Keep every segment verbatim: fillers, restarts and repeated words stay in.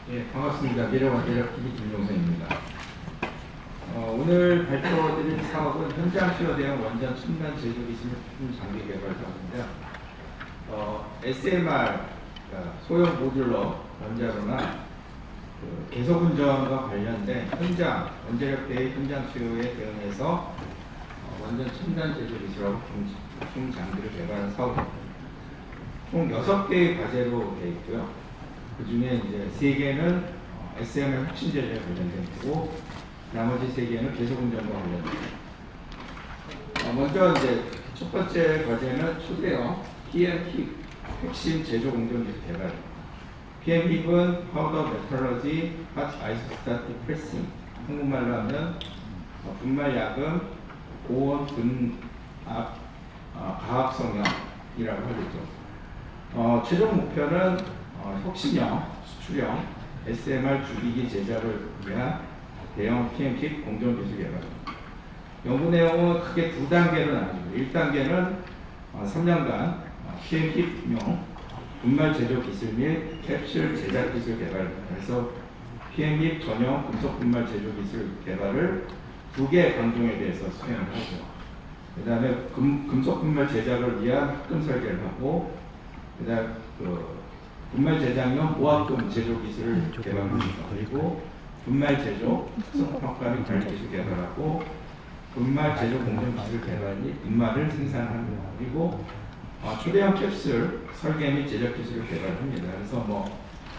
네, 반갑습니다. 미래와 대략 티비 김종선입니다. 어, 오늘 발표드릴 사업은 현장 수요대형 원전 첨단 제조 기술 장비 개발 사업인데요. 어, 에스엠알, 그러니까 소형 모듈러 원자로나 그 계속 운전과 관련된 현장, 원자력 대의 현장 수요에 대응해서 어, 원전 첨단 제조 기술하고 중 장비를 개발한 사업입니다. 총 여섯 개의 과제로 되어 있고요. 그 중에 이제 세 개는 에스엠알 혁신 제조에 관련된 거고, 나머지 세 개는 계속 운전과 관련된 거. 어, 먼저 이제 첫 번째 과제는 초대형 피엠-힙 핵심 제조 공정 기술 개발입니다. 피엠-힙은 파우더 메탈러지 핫 아이소스타틱 프레싱, 한국말로 하면 어, 분말 야금 고온 분압 어, 가압 성형이라고 하겠죠. 어, 최종 목표는 어, 혁신형, 수출형 에스엠알 주기기 제작을 위한 대형 피엠-힙 공정기술 개발입니다. 연구 내용은 크게 두 단계로 나눠집니다. 일 단계는 어, 삼 년간 어, 피엠-힙용 분말 제조 기술 및 캡슐 제작 기술 개발입니다. 그래서 피엠-힙 전용 금속 분말 제조 기술 개발을 두 개의 관종에 대해서 수행을 하죠. 그 다음에 금속 분말 제작을 위한 합금 설계를 하고, 그 다음에 그 분말 제작용 모합금 제조 기술을 개발합니다. 그리고 분말 제조, 특성 평가 및 관리 기술 개발하고, 분말 제조 공정 기술 개발 및 분말을 생산합니다. 그리고 어, 초대형 캡슐 설계 및 제작 기술을 개발합니다. 그래서 뭐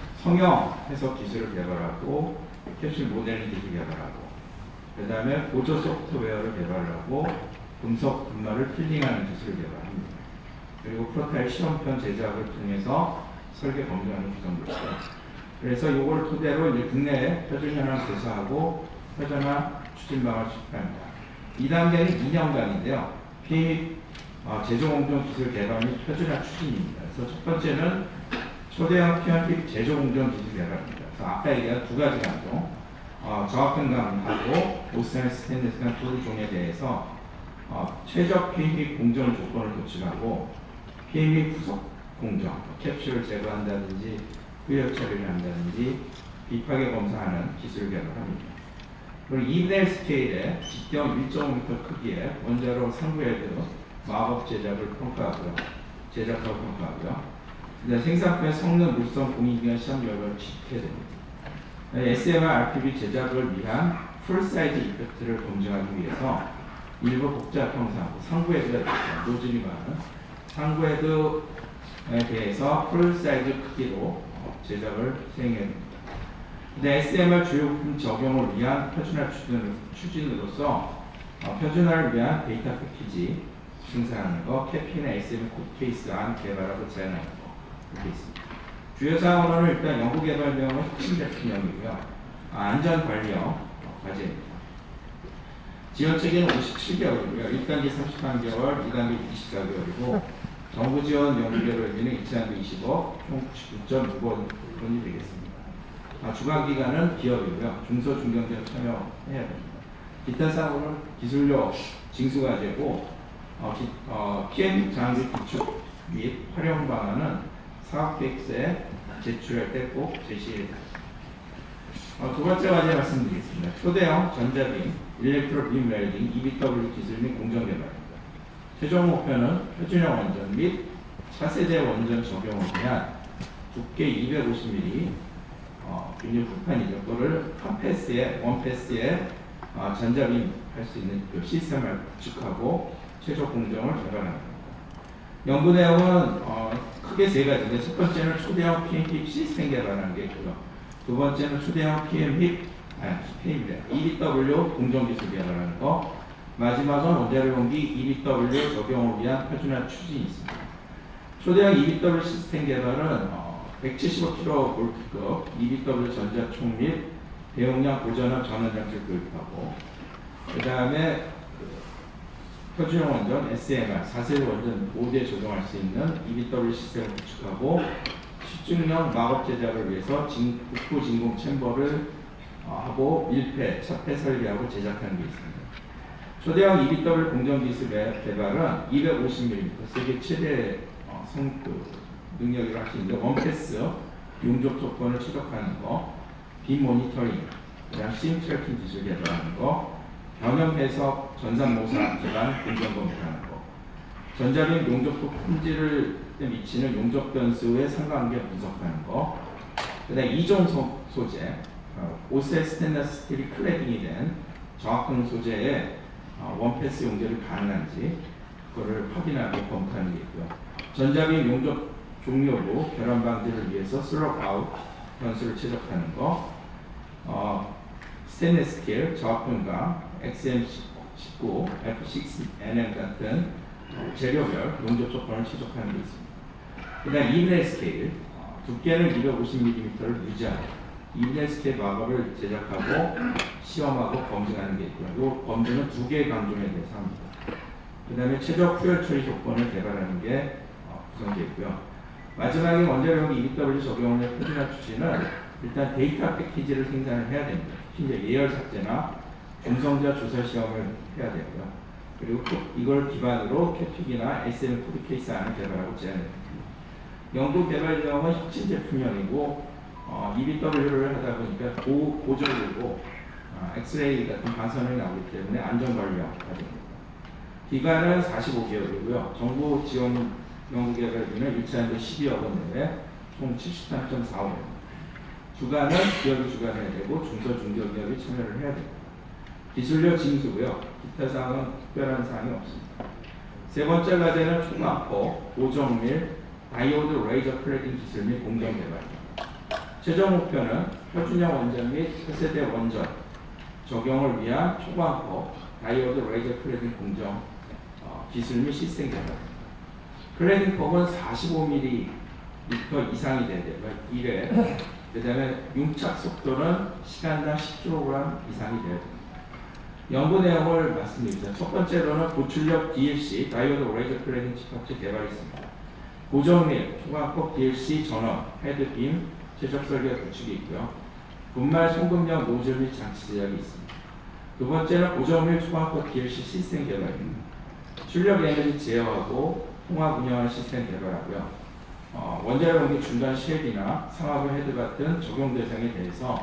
성형 해석 기술을 개발하고, 캡슐 모델링 기술 개발하고, 그 다음에 보조 소프트웨어를 개발하고, 금속 분말을 필링하는 기술을 개발합니다. 그리고 프로타입 실험편 제작을 통해서 설계 검증하는 구성도 있어요. 그래서 이걸 토대로 이제 국내에 표준 현황 조사하고 표준화 추진방을 수립합니다. 이 단계는 이 년간인데요. 피엠 어, 제조 공정 기술 개발 및 표준화 추진입니다. 그래서 첫 번째는 초대형 피엠 제조 공정 기술 개발입니다. 그래서 아까 얘기한 두 가지 관종, 어, 저압근감하고 오스탄 스테인리스 간 두 종에 대해서 어, 최적 피엠 공정 조건을 도출하고 피엠 후속 공정, 캡슐을 제거한다든지 후열 처리를 한다든지 비파괴 검사하는 기술 개발을 합니다. 그리고 이분의 일 스케일의 직경 일 점 오 미터 크기의 원자로 상부헤드 마법 제작을 평가하고요. 제작하고 평가하고요. 그다음 생산품의 성능, 물성, 공인기관 시험 결과를 지켜야 됩니다. 에스엠알 알피비 제작을 위한 풀사이즈 이펙트를 검증하기 위해서 일부 복잡 형상, 상부헤드가 있습니다. 노즐이 많은 상부헤드에 대해서 풀사이즈 크기로 제작을 수행해야 됩니다. 에스엠알 주요 부품 적용을 위한 표준화 추진, 추진으로서 어, 표준화를 위한 데이터 패키지 생산하는 거, 캐피나 에스엠알 코드케이스 안 개발하고 제안하는 거, 이렇게 있습니다. 주요 사항으로는 일단 연구개발용은 핵심 제품형이고요. 아, 안전관리형 어, 과제입니다. 지원 체계는 오십칠 개월이고요. 일 단계 삼십삼 개월, 이 단계 이십사 개월이고, 정부 지원 연구개발비는 일 단계 이십억, 총 구십구 점 육 원이 되겠습니다. 아, 주관기관은 기업이고요. 중소, 중견기업 참여해야 됩니다. 기타 사항으로는 기술력 징수과제고, 어, 어, 피엠 장비 구축 및 활용 방안은 사업계획서에 제출할 때 꼭 제시해야 됩니다. 어, 두 번째 과제 말씀드리겠습니다. 초대형 전자빔, 일렉트로 빔 웰딩, 이비더블유 기술 및 공정 개발입니다. 최종 목표는 표준형 원전 및 차세대 원전 적용을 위한 두께 이백오십 밀리미터 어, 균열 후판이죠. 그거를 한 패스에, 원 패스에 어, 전자빔 할 수 있는 그 시스템을 구축하고 최종 공정을 개발합니다. 연구 내용은 어, 크게 세 가지인데, 첫 번째는 초대형 피엠-힙 시스템 개발하는 게 있고요. 두 번째는 초대형 피엠-힙, 아니, 피엠이래. 이비더블유 공정기술 개발하는 거. 마지막은 원자로 용기 이비더블유 적용을 위한 표준화 추진이 있습니다. 초대형 이비더블유 시스템 개발은 어, 백칠십오 킬로볼트급 이비더블유 전자총 및 대용량 고전압 전원장치를 도입하고, 그 다음에 그 표준형 원전 에스엠알 사 세대 원전 모두에 적용할 수 있는 이비더블유 시스템을 구축하고, 집중형 마법 제작을 위해서 진, 북부 진공 챔버를 어, 하고 밀폐, 차폐 설계하고 제작하는 게 있습니다. 초대형 이비더블유 공정기술 개발은 이백오십 밀리미터 세계 최대 어, 성, 그, 능력이라고 할 수 있는데, 원패스 용접 조건을 최적화하는 거, 빔 모니터링, 그다음 심 트래킹 기술 개발하는 거, 변형 해석, 전산 모사 기반 공정 검토하는 거, 전자빔 용접부 품질을 미치는 용접 변수의 상관관계 분석하는 거, 그다음 이종 소, 소재, 어, 오세 스테인리스 스틸이 클래딩이 된 정확한 소재의 어, 원패스 용접이 가능한지 그거를 확인하고 검토하는 게 있고요. 전자빔 용접 종료부 결함 방지를 위해서 슬럽 아웃 변수를 최적화하는 거, 어, 스테인리스 스틸 저압분과 엑스엠 십구, 에프 식스 엔 엠 같은 어, 재료별 용접 조건을 최적화하는 게 있습니다. 그 다음 이브넷 스케일, 어, 두께는 이백오십 밀리미터를 유지하고 이브넷 스케일 마법을 제작하고 시험하고 검증하는 게 있고요. 이 검증은 두 개의 강점에 대해서 합니다. 그 다음에 최적 후열 처리 조건을 개발하는 게 어, 구성되어 있고요. 마지막에 원자력 이비더블유 적용의 표준화 추진은 일단 데이터 패키지를 생산을 해야 됩니다. 특히 이제 예열 삭제나 중성자 조사 시험을 해야 되고요. 그리고 이걸 기반으로 캐픽이나 에스엠 코드 케이스 안을 개발하고 제안합니다. 연구 개발 비용은 혁신 제품형이고 어, 이비더블유를 하다 보니까 고, 고전이고 어, 엑스레이 같은 방사능이 나오기 때문에 안전관리형가 됩니다. 기간은 사십오 개월이고요. 정부 지원 연구개발비는 유치하는데 십이억 원 내외 총 칠십삼 점 사억 원입니다. 주관은 기업이 주관해야 되고 중소중견기업이 참여를 해야 됩니다. 기술력 징수고요. 기타 사항은 특별한 사항이 없습니다. 세 번째 과제는 초광폭, 고정밀, 다이오드 레이저 클래딩 기술 및 공정 개발입니다. 최종 목표는 표준형 원전 및 차세대 원전 적용을 위한 초광폭, 다이오드 레이저 클래딩 공정 어, 기술 및 시스템 개발입니다. 클래딩 폭은 사십오 밀리미터 이상이 돼야 되고요. 일 회. 그 다음에 융착 속도는 시간당 십 킬로그램 이상이 돼야 됩니다. 연구 내용을 말씀드립니다. 첫 번째로는 고출력 디 엘 씨, 다이오드 레이저 클래딩 칩합체 개발이 있습니다. 고정밀, 초광폭 디 엘 씨 전원, 헤드빔, 제작 설계 구축이 있고요. 분말 송금형 노즐 및 장치 제작이 있습니다. 두 번째는 고정밀, 초광폭 디 엘 씨 시스템 개발입니다. 출력 에너지 제어하고 통합 운영하는 시스템 개발하고요. 어, 원자력 연기 중간 쉘이나 상하부 헤드 같은 적용 대상에 대해서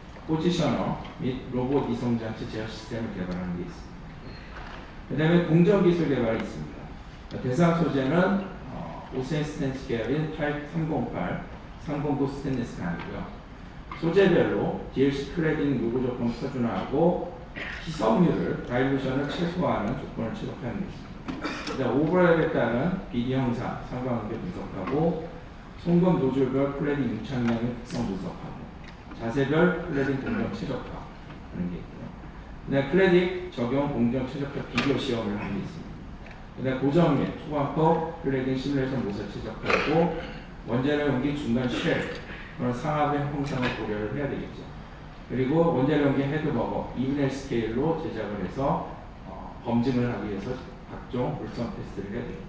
포지셔너 및 로봇 이송 장치 제어 시스템을 개발하는 게 있습니다. 그 다음에 공정 기술 개발이 있습니다. 대상 소재는 어, 오센 스탠스 계열인 삼공팔, 삼공구 스테인리스 강이고요. 소재별로 디 엘 씨 클래딩 요구 조건 표준화하고 희석률을 다일루션을 최소화하는 조건을 최적화하는 게 있습니다. 그다음 오버랩에 따른 비리 형상, 상관관계 분석하고 송금 노즐별 클래딩 융착량의 특성 분석하고 자세별 클래딩 공정 최적화하는 게 있고요. 그다음 클래딩 적용 공정 최적화 비교 시험을 하는 게 있습니다. 그다음 고정밀, 초광폭 클래딩 시뮬레이션 모사 최적화하고 원자력 연기 중간 쉘 그런 상압의 형상을 고려를 해야 되겠죠. 그리고 원자력 연기 헤드버거 이브넷 스케일로 제작을 해서 어, 검증을 하기 위해서 각종 물성 테스트를 해야 됩니다.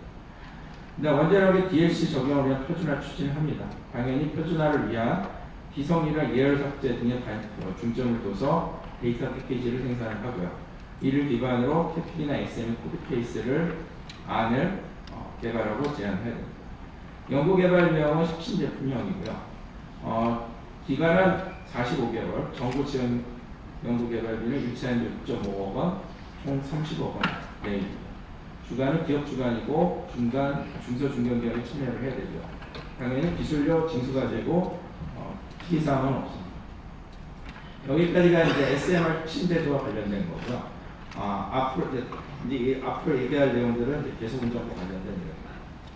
원자력의 디 엘 씨 적용을 위한 표준화 추진합니다. 당연히 표준화를 위한 기성이나 예열 삭제 등의 중점을 둬서 데이터 패키지를 생산을 하고요. 이를 기반으로 캐픽이나 엑스엠 코드 케이스를 안을 어, 개발하고 제안해야 됩니다. 연구 개발 비용은 혁신 제품형이고요. 어, 기간은 사십오 개월, 정부 지원 연구 개발비는 유치하는데 육 점 오억 원, 총 삼십억 원 내입니다. 주관은 기업 주관이고 중간 중소중견기업이 참여를 해야 되죠. 당연히 기술력 징수과제고 어, 특이사항은 없습니다. 여기까지가 이제 에스엠알 신대조와 관련된 거고요. 아, 앞으로 이제, 이제 앞으로 얘기할 내용들은 이제 개소운전과 관련된 내용입니다.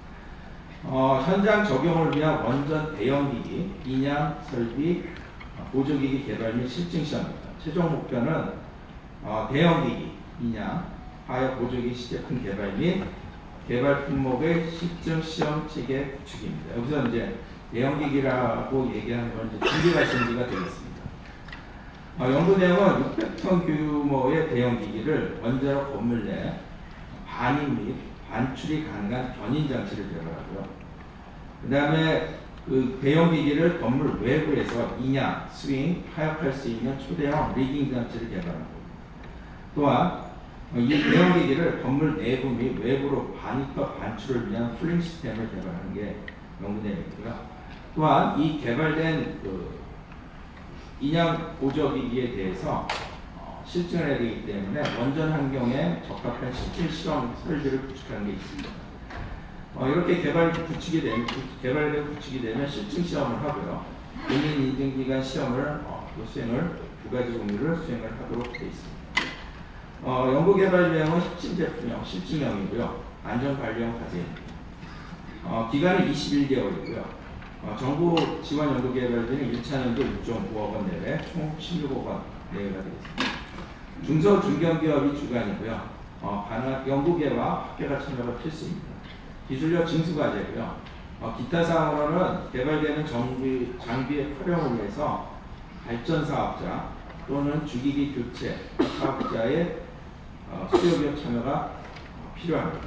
어, 현장 적용을 위한 원전 대형기기, 인양 설비, 보조기기 개발 및 실증 시험입니다. 최종 목표는 어, 대형기기, 인양 하여 보조기 시제품 개발 및 개발 품목의 실증 시험 체계 구축입니다. 여기서 이제 대형기기라고 얘기하는 건 이제 준비가 준비가 되겠습니다. 어, 연구 내용은 육백 톤 규모의 대형기기를 원자력 건물 내 반입 및 반출이 가능한 견인 장치를 개발하고요. 그 다음에 그 대형기기를 건물 외부에서 인양, 스윙, 하역할 수 있는 초대형 리깅 장치를 개발하고 또한 이 대형기기를 건물 내부 및 외부로 반입과 반출을 위한 풀링 시스템을 개발하는 게 연구 내용이고요. 또한 이 개발된 그 인양 보조기기에 대해서 어, 실증을 해야 되기 때문에 원전 환경에 적합한 실질 실험 설비를 구축하는 게 있습니다. 어, 이렇게 개발이 구축이 되면, 개발이 구축이 되면 실증 시험을 하고요. 본인 인증기간 시험을 어, 수행을 두 가지 종류를 수행을 하도록 되어 있습니다. 어, 연구개발비용은 혁신제품형, 실증형이고요. 안전관리형 과제입니다. 어, 기간은 이십일 개월이고요. 어, 정부 지원 연구개발비는 일 차 년도 육 점 구억 원 내외, 총 십육억 원 내외가 되겠습니다. 중소 중견기업이 주관이고요. 어, 가능한 연구개와 학계가 참여가 필수입니다. 기술력 징수과제고요. 어, 기타 사항으로는 개발되는 정비, 장비의 활용을 위해서 발전 사업자 또는 주기기 교체 사업자의 어, 수요기업 참여가 필요합니다.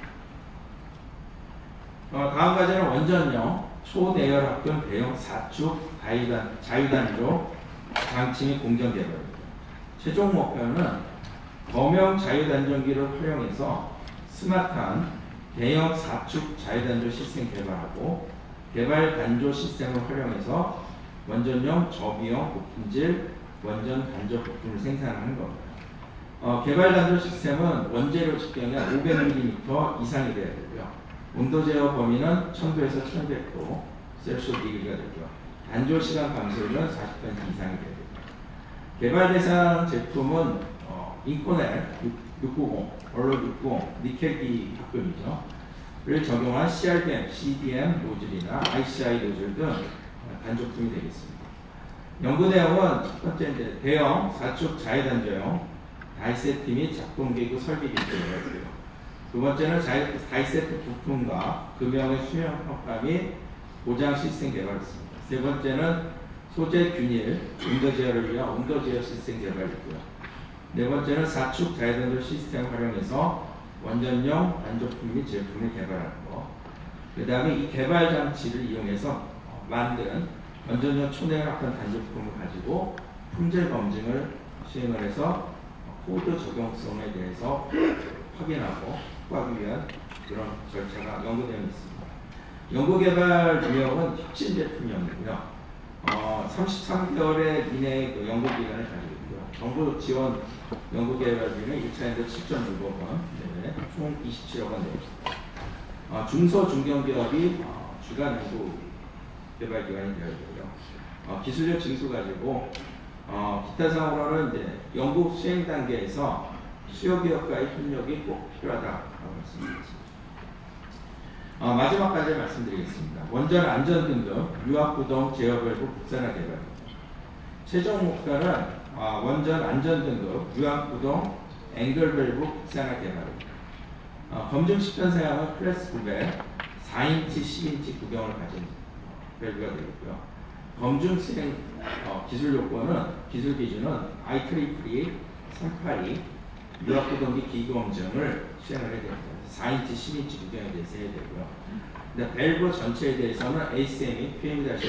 어, 다음 과제는 원전용 초내열합금 대형 사축 자유단, 자유단조 장치 및 공정 개발입니다. 최종 목표는 범용 자유단전기를 활용해서 스마트한 대형 사축 자유단조 시스템 개발하고 개발 단조 시스템을 활용해서 원전용 저비용 고품질 원전 단조 부품을 생산하는 겁니다. 어, 개발 단조 시스템은 원재료 직경이 오백 밀리미터 이상이 되어야 되고요. 온도 제어 범위는 천 도에서 천백 도 셀시어스 디그리가 되고요. 단조 시간 감소율은 사십 퍼센트 이상이 되야 됩니다. 개발 대상 제품은 어, 인코넬 육백구십, 얼로 육백구십, 니켈기 합금이죠. 를 적용한 씨알디엠, 씨디엠 노즐이나 아이씨아이 노즐 등 단조품이 되겠습니다. 연구 내용은 첫 번째 대형 사축 자유단조용 다이세트 및 작동기구 설비 기술을 했고요. 두 번째는 다이세트 부품과 금형의 수명 평가 및 보장 시스템 개발했습니다. 세 번째는 소재 균일, 온도 제어를 위한 온도 제어 시스템 개발했고요. 네 번째는 사축 자유단조 시스템 활용해서 원전용 단조품 및 제품을 개발하는 것. 그 다음에 이 개발 장치를 이용해서 만든 원전용 초내열합금 단조품을 가지고 품질 검증을 수행을 해서 코드 적용성에 대해서 확인하고 확보하기 위한 그런 절차가 연구되어 있습니다. 연구개발 유형은 혁신 제품형이고요. 어, 삼십삼 개월 이내의 그 연구기간을 가지고 있고요. 정부 지원 연구개발비는 일 차 년도 칠 점 육억 원, 네, 총 이십칠억 원 내외입니다. 어, 중소 중견기업이 어, 주간 연구개발기관이 되어야 되고요. 어, 기술력 징수 가지고 어, 기타 사항으로는 이제 연구 수행 단계에서 수요기업과의 협력이 꼭 필요하다고 말씀드리겠습니다. 어, 마지막까지 말씀드리겠습니다. 원전 안전 등급, 유압구동 제어밸브 국산화 개발입니다. 최종 목표는 어, 원전 안전 등급, 유압구동 앵글밸브 국산화 개발입니다. 어, 검증 시편 사양은 클래스 구백, 사 인치, 십 인치 구경을 가진 밸브가 되겠고요. 검증 수행 어, 기술 요건은 기술 기준은 아이이이이 삼백팔십이 유압구동기 기기 검증을 수행을 해야 됩니다. 사 인치, 십 인치 구경에 대해서 해야 되고요. 근데 밸브 전체에 대해서는 에이스엠이 피엠 일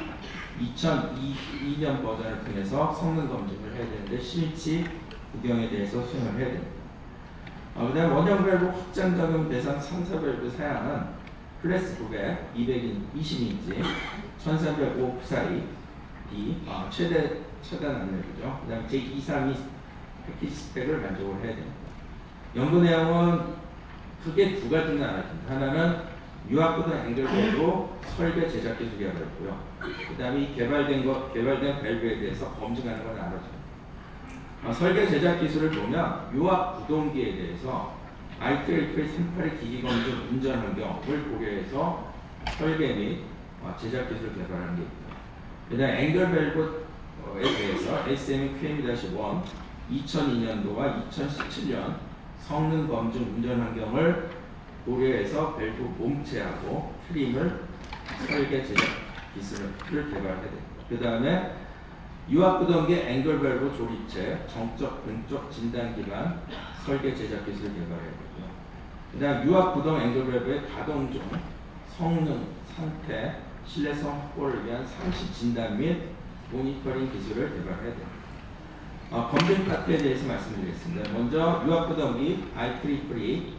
이천이 년 버전을 통해서 성능 검증을 해야 되는데 십 인치 구경에 대해서 수행을 해야 됩니다. 어, 그 다음 원형 밸브 확장 적용 대상 삼 사 밸브 사양은 클래스 구백, 이백이십 인치, 천삼백오 사이 D 아, 최대 최단 안내이죠. 그 다음에 제이 삼이 패키지 스펙을 만족을 해야 됩니다. 연구 내용은 크게 두 가지는 나눠집니다. 하나는 유압구동 앵글밸브 설계 제작 기술 개발했고요. 그 다음에 개발된 것 개발된 밸브에 대해서 검증하는 걸 나눠집니다. 어, 설계 제작 기술을 보면 유압구동기에 대해서 아이이이이 삼백팔십이 기기 검증 운전 환경을 고려해서 설계 및 어, 제작 기술 개발하는 게 있고요. 그 다음 앵글 밸브에 대해서 에스엠이 큐엠 일 이천이 년도와 이천십칠 년 성능 검증 운전 환경을 고려해서 밸브 몸체하고 트림을 설계 제작 기술을 개발해야 됩니다. 그 다음에 유압구동기 앵글 밸브 조립체 정적 분적 진단 기반 설계 제작 기술 개발해야 되고요. 그 다음 유압구동 앵글 밸브의 가동 중 성능, 상태, 신뢰성 확보를 위한 상시 진단 및 모니터링 기술을 개발해야 됩니다. 어, 검증 파트에 대해서 말씀드리겠습니다. 먼저 유압구동기 아이이이이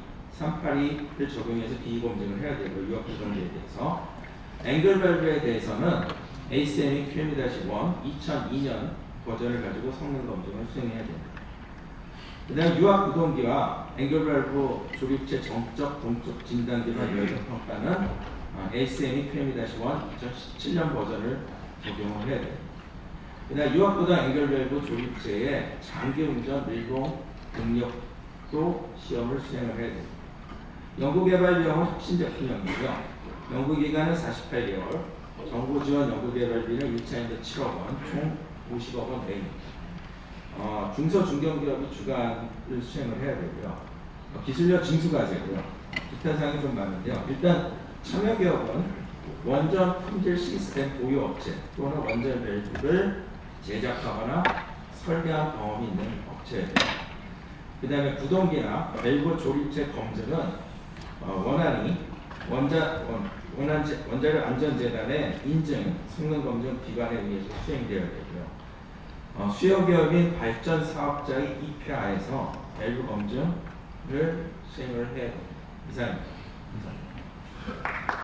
삼백팔십이를 적용해서 기기 검증을 해야 되고 유압구동기에 대해서 앵글 밸브에 대해서는 에이스엠이 큐엠이 일 이천이 년 버전을 가지고 성능 검증을 수행해야 됩니다. 그 다음 유압 구동기와 앵글밸브 조립체 정적 동적 진단 기반 열정 평가는 에이스엠이 큐엠이 일 이천십칠 년 버전을 적용을 해야 됩니다. 그 다음 유압 구동 앵글밸브 조립체의 장기 운전 밀봉 능력도 시험을 수행을 해야 됩니다. 연구개발 비용은 혁신 제품 연구고요. 연구기간은 사십팔 개월, 정부 지원 연구개발비는 일 차인데 칠억 원, 총 오십억 원 내입니다. 어, 중소 중견기업이 주관을 수행을 해야 되고요. 어, 기술력 징수과제고요. 기타 사항이 좀 많은데요. 일단 참여기업은 원전 품질 시스템 보유 업체 또는 원전 밸브를 제작하거나 설계한 경험이 있는 업체예요. 그 다음에 구동기나 밸브 조립체 검증은 어, 원안이 원자, 원, 원안, 원자력 안전재단의 인증 성능 검증 기관에 의해서 수행되어야 되고요. 어, 수요기업인 발전 사업자의 이피아에서 밸브 검증을 수행을 해야 됩니다. 이상입니다. 감사합니다.